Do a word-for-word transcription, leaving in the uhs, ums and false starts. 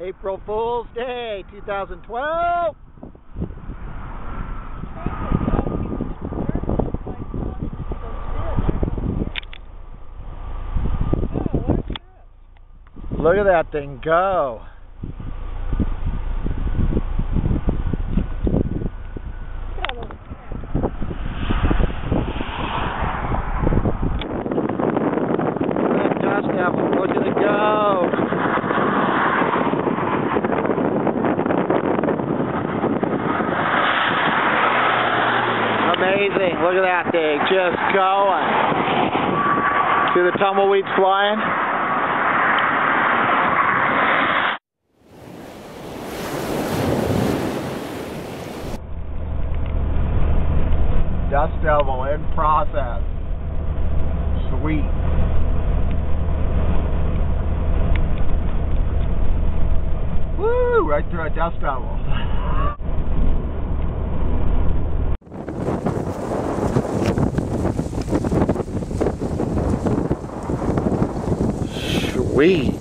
April Fool's Day two thousand twelve. Look at that thing go. Look at it go. Amazing. Look at that thing just going. See the tumbleweeds flying? Dust Devil in process. Sweet. Woo! Right through a Dust Devil. Sweet.